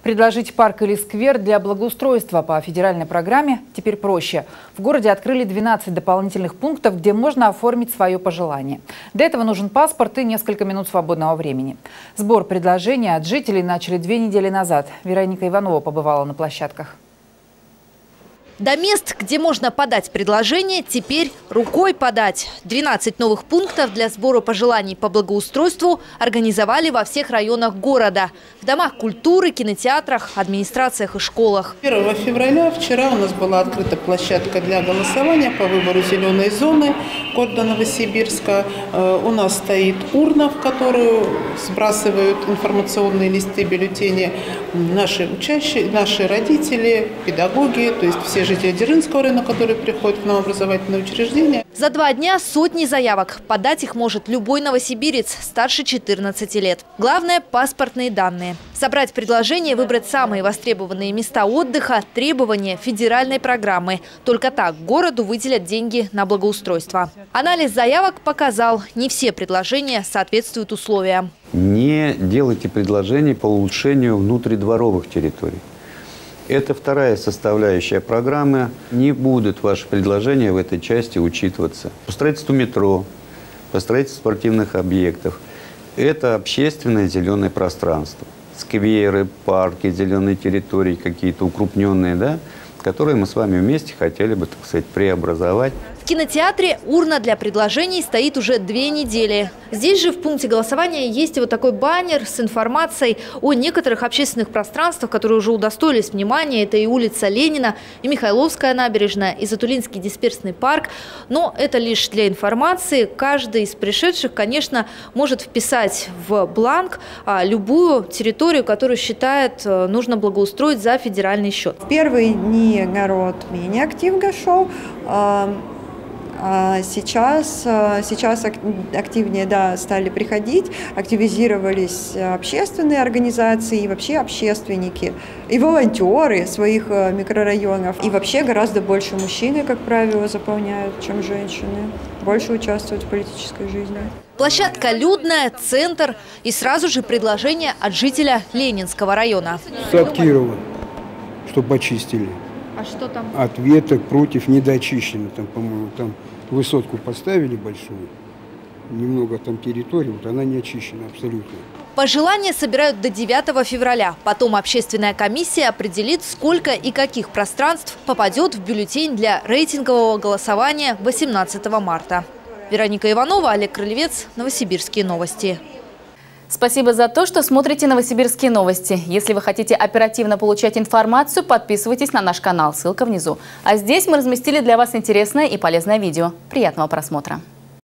Предложить парк или сквер для благоустройства по федеральной программе теперь проще. В городе открыли 12 дополнительных пунктов, где можно оформить свое пожелание. Для этого нужен паспорт и несколько минут свободного времени. Сбор предложений от жителей начали 2 недели назад. Вероника Иванова побывала на площадках. До мест, где можно подать предложение, теперь рукой подать. 12 новых пунктов для сбора пожеланий по благоустройству организовали во всех районах города. В домах культуры, кинотеатрах, администрациях и школах. 1 февраля вчера у нас была открыта площадка для голосования по выбору зеленой зоны города Новосибирска. У нас стоит урна, в которую сбрасывают информационные листы, бюллетени наши учащие, наши родители, педагоги, то есть все жители Дзержинского района, которые приходят к нам в образовательные учреждения. За 2 дня сотни заявок. Подать их может любой новосибирец старше 14 лет. Главное – паспортные данные. Собрать предложение, выбрать самые востребованные места отдыха – требования федеральной программы. Только так городу выделят деньги на благоустройство. Анализ заявок показал, не все предложения соответствуют условиям. Не делайте предложений по улучшению внутридворовых территорий. Это вторая составляющая программы. Не будут ваши предложения в этой части учитываться. По строительству метро, по строительству спортивных объектов. Это общественное зеленое пространство. Скверы, парки, зеленые территории какие-то укрупненные, да, которые мы с вами вместе хотели бы, так сказать, преобразовать. В кинотеатре урна для предложений стоит уже 2 недели. Здесь же в пункте голосования есть вот такой баннер с информацией о некоторых общественных пространствах, которые уже удостоились внимания. Это и улица Ленина, и Михайловская набережная, и Затулинский дисперсный парк. Но это лишь для информации. Каждый из пришедших, конечно, может вписать в бланк любую территорию, которую считает нужно благоустроить за федеральный счет. В первые дни народ менее активно шел. Сейчас активнее стали приходить, активизировались общественные организации и вообще общественники, и волонтеры своих микрорайонов. И вообще гораздо больше мужчины, как правило, заполняют, чем женщины, больше участвуют в политической жизни. Площадка людная, центр и сразу же предложение от жителя Ленинского района. Садкирова, чтобы очистили. А что там? От веток против недочищено. Там, по-моему, там высотку поставили большую, немного там территории, вот она не очищена абсолютно. Пожелания собирают до 9 февраля. Потом общественная комиссия определит, сколько и каких пространств попадет в бюллетень для рейтингового голосования 18 марта. Вероника Иванова, Олег Крылевец, Новосибирские новости. Спасибо за то, что смотрите Новосибирские новости. Если вы хотите оперативно получать информацию, подписывайтесь на наш канал. Ссылка внизу. А здесь мы разместили для вас интересное и полезное видео. Приятного просмотра.